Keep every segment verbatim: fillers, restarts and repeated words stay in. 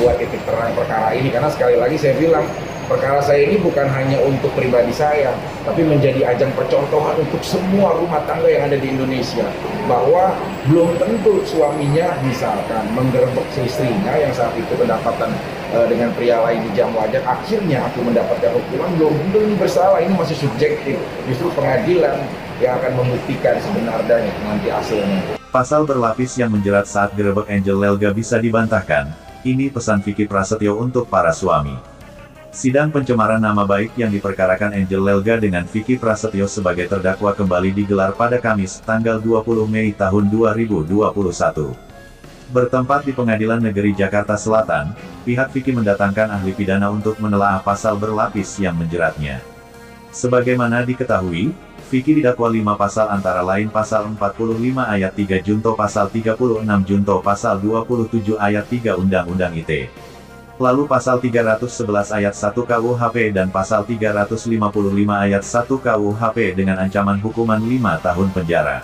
membuat titik terang perkara ini, karena sekali lagi saya bilang perkara saya ini bukan hanya untuk pribadi saya, tapi menjadi ajang percontohan untuk semua rumah tangga yang ada di Indonesia, bahwa belum tentu suaminya misalkan menggerebek istrinya yang saat itu kedapatan e, dengan pria lain di jam wajar, akhirnya aku mendapatkan hukuman, belum tentu ini bersalah. Ini masih subjektif, justru pengadilan yang akan membuktikan sebenarnya nanti hasilnya. Pasal berlapis yang menjerat saat gerebek Angel Elga bisa dibantahkan. Ini pesan Vicky Prasetyo untuk para suami. Sidang pencemaran nama baik yang diperkarakan Angel Elga dengan Vicky Prasetyo sebagai terdakwa kembali digelar pada Kamis, tanggal dua puluh Mei tahun dua ribu dua puluh satu. Bertempat di Pengadilan Negeri Jakarta Selatan, pihak Vicky mendatangkan ahli pidana untuk menelaah pasal berlapis yang menjeratnya. Sebagaimana diketahui, Vicky didakwa lima pasal antara lain pasal empat puluh lima ayat tiga junto pasal tiga puluh enam junto pasal dua puluh tujuh ayat tiga Undang-Undang I T E. Lalu pasal tiga ratus sebelas ayat satu K U H P dan pasal tiga ratus lima puluh lima ayat satu K U H P dengan ancaman hukuman lima tahun penjara.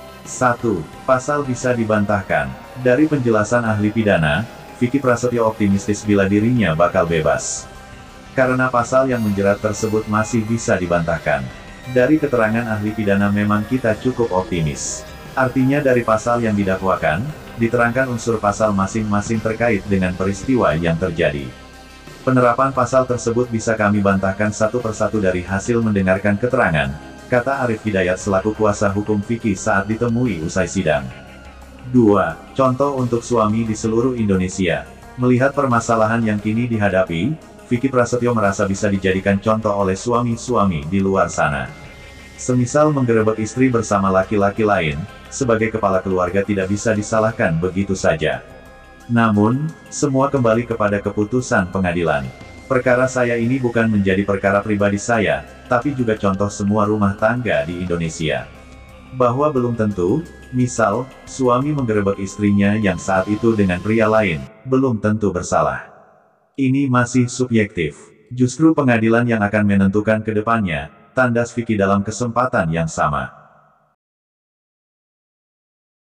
satu. Pasal bisa dibantahkan. Dari penjelasan ahli pidana, Vicky Prasetyo optimistis bila dirinya bakal bebas. Karena pasal yang menjerat tersebut masih bisa dibantahkan. Dari keterangan ahli pidana memang kita cukup optimis. Artinya dari pasal yang didakwakan, diterangkan unsur pasal masing-masing terkait dengan peristiwa yang terjadi. Penerapan pasal tersebut bisa kami bantahkan satu persatu dari hasil mendengarkan keterangan, kata Arif Hidayat selaku kuasa hukum Vicky saat ditemui usai sidang. dua. Contoh untuk suami di seluruh Indonesia. Melihat permasalahan yang kini dihadapi, Vicky Prasetyo merasa bisa dijadikan contoh oleh suami-suami di luar sana. Semisal menggerebek istri bersama laki-laki lain, sebagai kepala keluarga tidak bisa disalahkan begitu saja. Namun, semua kembali kepada keputusan pengadilan. Perkara saya ini bukan menjadi perkara pribadi saya, tapi juga contoh semua rumah tangga di Indonesia. Bahwa belum tentu, misal, suami menggerebek istrinya yang saat itu dengan pria lain, belum tentu bersalah. Ini masih subjektif. Justru pengadilan yang akan menentukan ke depannya, tandas Vicky dalam kesempatan yang sama.